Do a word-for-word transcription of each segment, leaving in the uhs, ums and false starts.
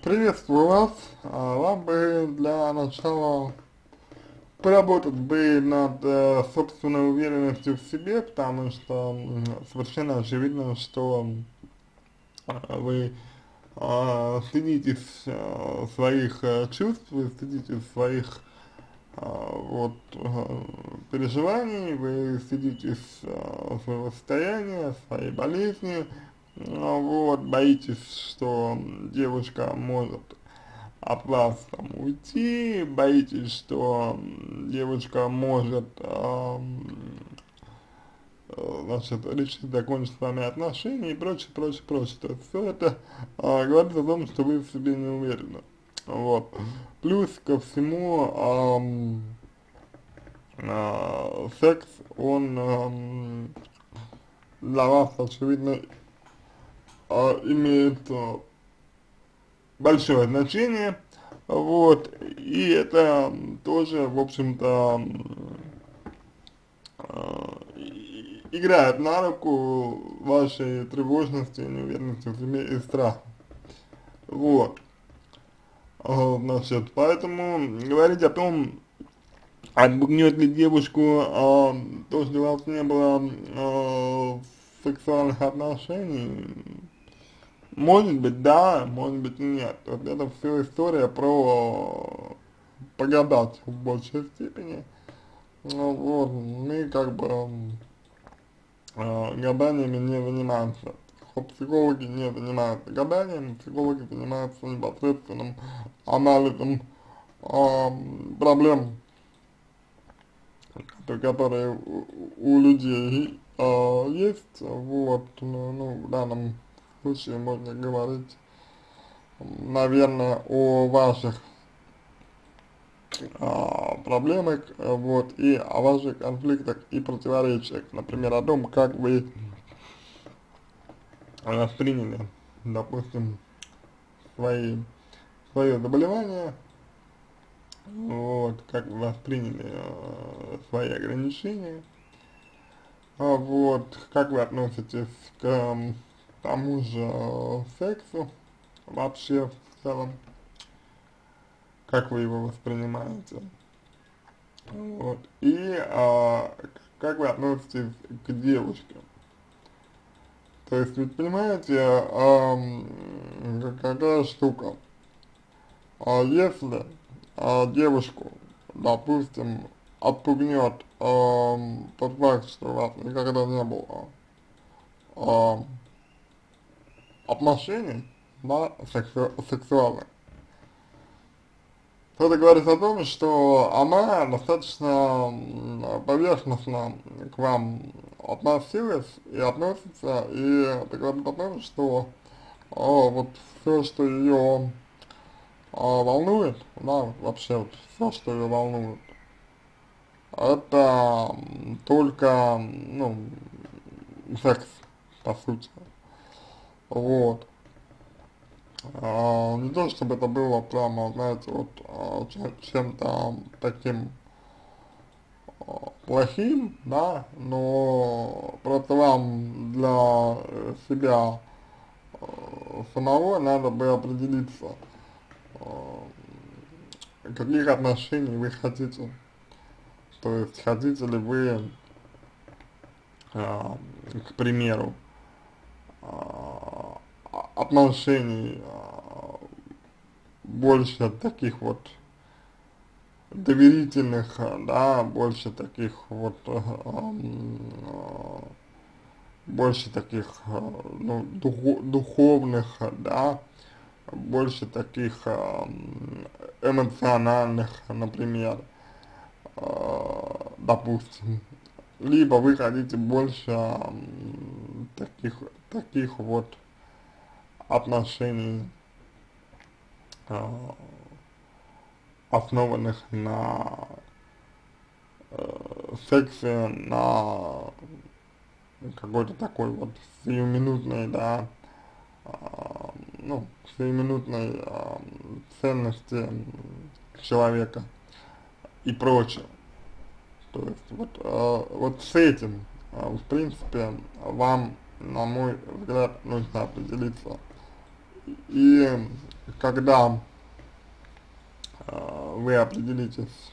Приветствую вас. А, Вам бы для начала поработать бы над э, собственной уверенностью в себе, потому что м, совершенно очевидно, что а, вы а, стыдитесь а, своих э, чувств, вы стыдитесь своих а, вот э, переживаний, вы стыдитесь а, своего состояния, своей болезни, а, вот, боитесь, что девушка может от вас там уйти, боитесь, что м, девушка может, ам, э, значит, решить закончить с вами отношения и прочее, прочее, прочее. То есть все это а, говорит о том, что вы в себе не уверены. Вот. Плюс ко всему, ам, а, секс, он ам, для вас, очевидно, а, имеет а, большое значение, вот, и это м, тоже, в общем-то, играет на руку вашей тревожности, неуверенности в себе и страха, вот, А, значит, поэтому говорить о том, отпугнет ли девушку а, то, что у вас не было а, сексуальных отношений, может быть, да, может быть, нет. Вот это все история про погадать в большей степени. Ну, вот, мы как бы э, гаданиями не занимаемся. Психологи не занимаются гаданием, психологи занимаются непосредственным анализом э, проблем, которые у, у людей э, есть. Вот, ну, ну, в данном случае можно говорить, наверное, о ваших а, проблемах, э, вот, и о ваших конфликтах и противоречиях, например, о том, как вы восприняли, допустим, свои, свое заболевание, вот, как вы восприняли э, свои ограничения, а, вот, как вы относитесь к э, тому же э, сексу вообще в целом, как вы его воспринимаете. Вот. И а, как вы относитесь к девушке? То есть, ведь понимаете, ам, какая штука, а если а, девушку, допустим, отпугнет ам, тот факт, что у вас никогда не было ам, отношений, да, сексу сексуальных, то это говорит о том, что она достаточно м, поверхностно к вам относилась и относится, и это говорит о том, что а, вот все, что ее а, волнует, да, вот вообще вот все, что ее волнует, это м, только, ну, секс, по сути, вот. А, не то, чтобы это было прямо, знаете, вот а, чем- чем-то таким а, плохим, да, но просто вам для э, себя э, самого надо бы определиться, э, каких отношений вы хотите. То есть, хотите ли вы, а, к примеру, а, отношений а, больше таких вот доверительных, а, да, больше таких вот, э, ам, а, больше таких, а, ну, духо духовных, а, да, больше таких ам, эмоциональных, например, а, допустим, либо вы хотите больше ам, таких, таких вот отношений, а, основанных на э, сексе, на какой-то такой вот сиюминутной, да, а, ну, сиюминутной а, ценности м, человека и прочее. То есть вот, а, вот с этим, а, в принципе, вам, на мой взгляд, нужно определиться. И когда э, вы определитесь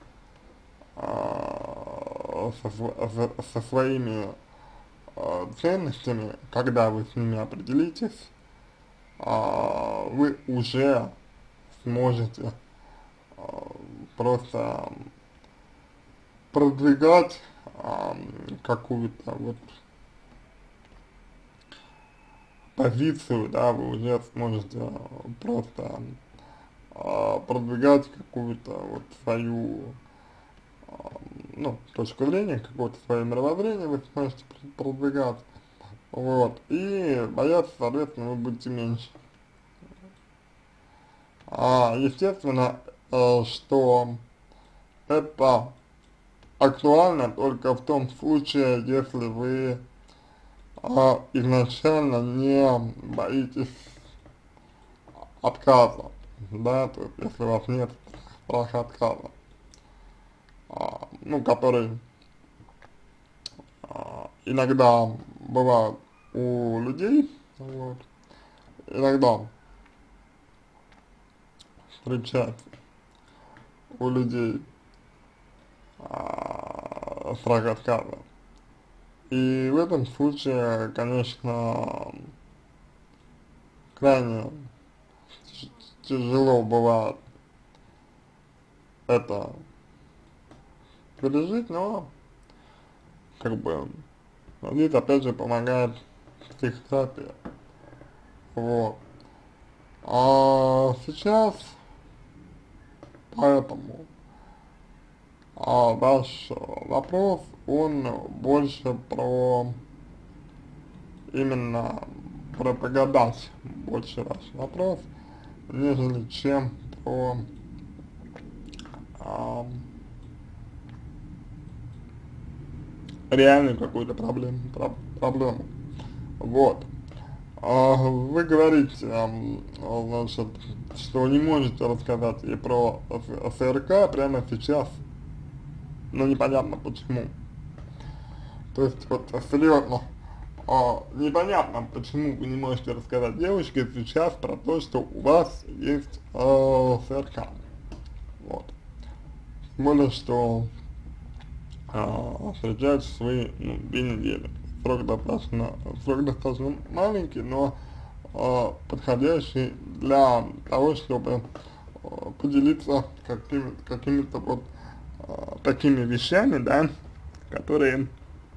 э, со, со, со своими э, ценностями, когда вы с ними определитесь, э, вы уже сможете э, просто продвигать э, какую-то вот позицию, да, вы уже сможете просто э, продвигать какую-то вот свою, э, ну, точку зрения, какое-то свое мировоззрение вы сможете продвигать, вот, и бояться, соответственно, вы будете меньше. А, естественно, э, что это актуально только в том случае, если вы а, изначально не боитесь отказа, да, то есть если у вас нет страха отказа, а, ну, который а, иногда бывает у людей, вот, иногда встречается у людей а, страх отказа. И в этом случае, конечно, крайне тяжело бывает это пережить, но как бы здесь опять же помогает психотерапия. Вот. А сейчас поэтому а ваш вопрос, он больше про именно про погадать, больше ваш вопрос, нежели чем про а, реальную какую-то проблему, про, проблему. Вот. А, вы говорите, ам, значит, что не можете рассказать и про СРК прямо сейчас, но непонятно почему. То есть, вот, серьезно, а, непонятно, почему вы не можете рассказать девушке сейчас про то, что у вас есть э, СРК. Вот. Тем более, что э, встречаетесь вы, ну, две недели. Срок достаточно, срок достаточно маленький, но э, подходящий для того, чтобы э, поделиться какими-то какими вот э, такими вещами, да, которые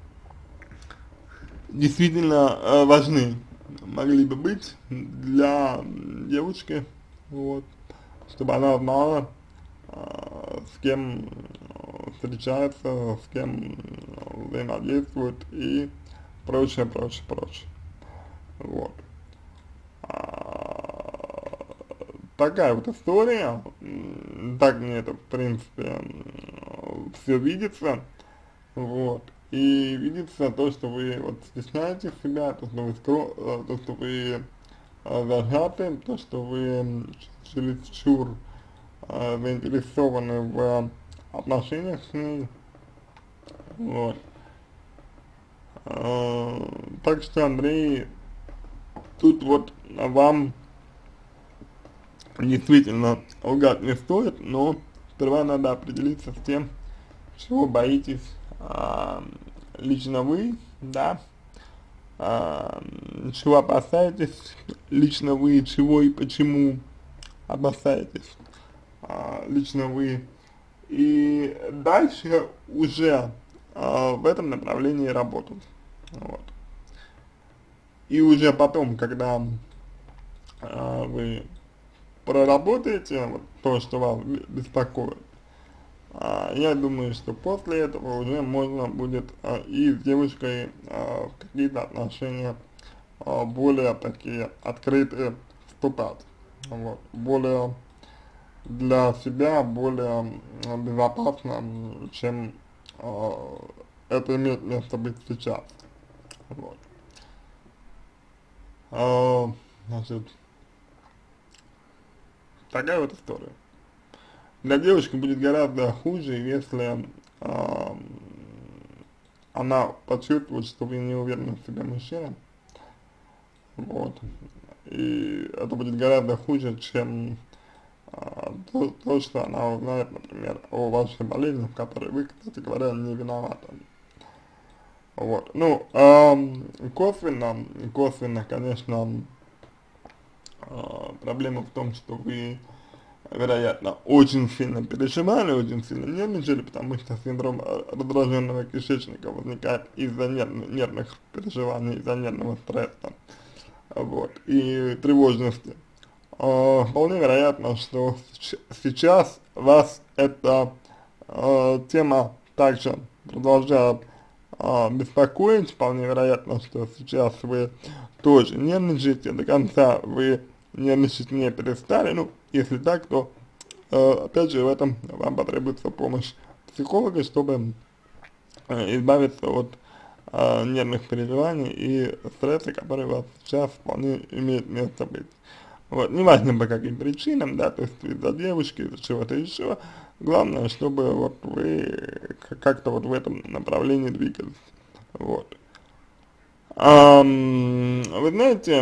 действительно э, важны могли бы быть для девушки, вот, чтобы она знала, э, с кем встречается, с кем взаимодействует и прочее, прочее, прочее. Вот. А, такая вот история, так мне это, в принципе, все видится, вот. И видится то, что вы вот стесняете себя, то, что вы, скро, э, то, что вы э, зажаты, то, что вы чересчур э, заинтересованы в отношениях с ней, вот. Э, так что, Андрей, тут вот вам действительно лгать не стоит, но сперва надо определиться с тем, чего боитесь а, лично вы, да, а, чего опасаетесь лично вы, чего и почему опасаетесь а, лично вы, и дальше уже а, в этом направлении работать, вот. И уже потом, когда а, вы проработаете вот то, что вас беспокоит, А, я думаю, что после этого уже можно будет а, и с девушкой а, в какие-то отношения а, более такие открытые вступать, вот, более для себя, более а, безопасно, м, чем а, это имеет место быть сейчас, вот. А, значит, такая вот история. Для девушки будет гораздо хуже, если э, она почувствует, что вы не уверены в себе мужчина, вот, и это будет гораздо хуже, чем а, то, то, что она узнает, например, о вашей болезни, в которой вы, кстати говоря, не виноваты. Вот. Ну, эм, косвенно, косвенно, конечно, э, проблема в том, что вы, вероятно, очень сильно переживали, очень сильно нервничали, потому что синдром э, раздраженного кишечника возникает из-за нерв, нервных переживаний, из-за нервного стресса, вот, и тревожности. Э, вполне вероятно, что сейчас вас эта э, тема также продолжает э, беспокоить. Вполне вероятно, что сейчас вы тоже нервничаете, до конца вы нервничать не перестали. Ну, если так, то э, опять же в этом вам потребуется помощь психолога, чтобы э, избавиться от э, нервных переживаний и стресса, которые у вас сейчас вполне имеют место быть. Вот, неважно по каким причинам, да, то есть из-за девушки, из-за чего-то еще, главное, чтобы вот вы как-то вот в этом направлении двигались, вот. А, вы знаете,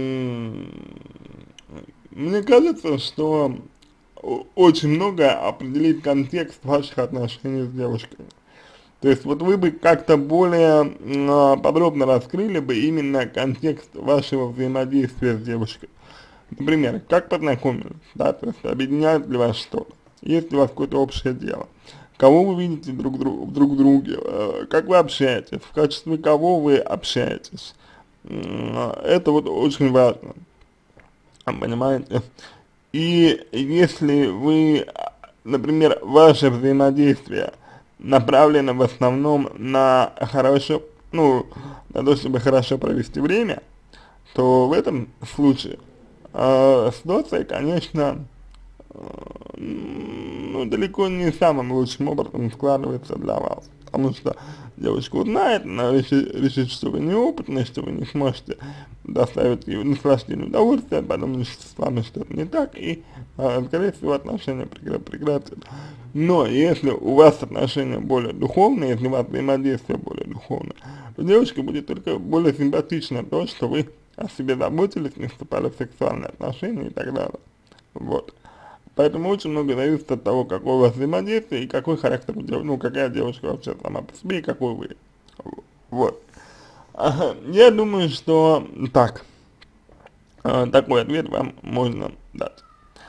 мне кажется, что очень многое определит контекст ваших отношений с девушкой. То есть вот вы бы как-то более э, подробно раскрыли бы именно контекст вашего взаимодействия с девушкой. Например, как познакомились, да, то есть объединяет ли вас что-то, есть ли у вас какое-то общее дело, кого вы видите друг, друг, друг в друге, э, как вы общаетесь, в качестве кого вы общаетесь, э, это вот очень важно, понимаете, и если вы, например, ваше взаимодействие направлено в основном на хорошо, ну, на то, чтобы хорошо провести время, то в этом случае Uh, ситуация, конечно, uh, ну, далеко не самым лучшим образом складывается для вас, потому что девушка узнает, она решит, решит, что вы неопытны, что вы не сможете доставить ей наслаждение удовольствия, подумает, что с вами что-то не так, и, uh, скорее всего, отношения прекратят. Но если у вас отношения более духовные, если у вас взаимодействие более духовное, то девушке будет только более симпатично то, что вы о себе заботились, не вступали в сексуальные отношения и так далее. Вот. Поэтому очень много зависит от того, какое у вас взаимодействие и какой характер у девушки, ну, какая девушка вообще сама по себе и какой вы. Вот. Ага. Я думаю, что так, а, такой ответ вам можно дать.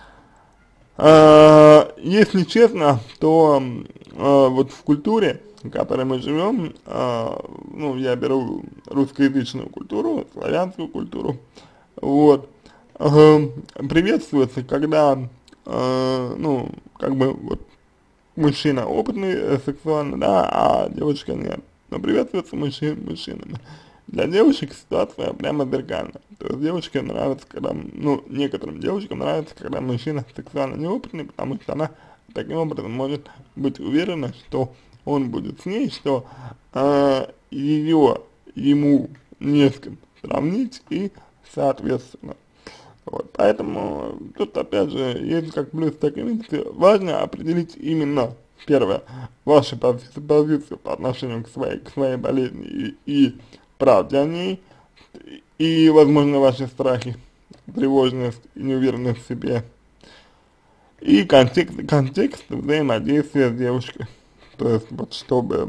А, если честно, то а, вот в культуре, в которой мы живем, а, ну, я беру русскоязычную культуру, славянскую культуру, вот, а, приветствуется, когда, а, ну, как бы, вот, мужчина опытный э, сексуально, да, а девочка нет, но приветствуется мужчин, мужчинами. Для девушек ситуация прямо зеркальная, то есть девушке нравится, когда, ну, некоторым девушкам нравится, когда мужчина сексуально неопытный, потому что она таким образом может быть уверена, что он будет с ней, что э, ее ему не с кем сравнить и соответственно. Вот, поэтому тут опять же есть как плюс, так и минус. Важно определить именно первое, вашу позицию, позицию по отношению к своей, к своей болезни и, и правде о ней, и возможно ваши страхи, тревожность и неуверенность в себе. И контекст, контекст взаимодействия с девушкой. То есть, вот, чтобы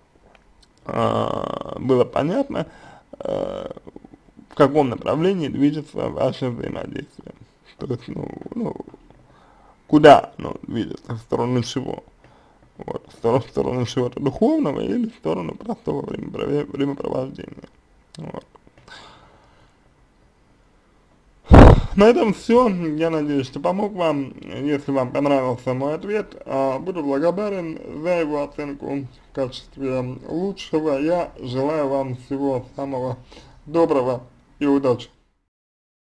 э, было понятно, э, в каком направлении движется ваше взаимодействие. То есть, ну, ну куда оно движется, в сторону чего. Вот, в сторону, в сторону чего-то духовного или в сторону простого времяпровождения. времяпровождения. Вот. На этом все. Я надеюсь, что помог вам. Если вам понравился мой ответ, буду благодарен за его оценку в качестве лучшего. Я желаю вам всего самого доброго и удачи.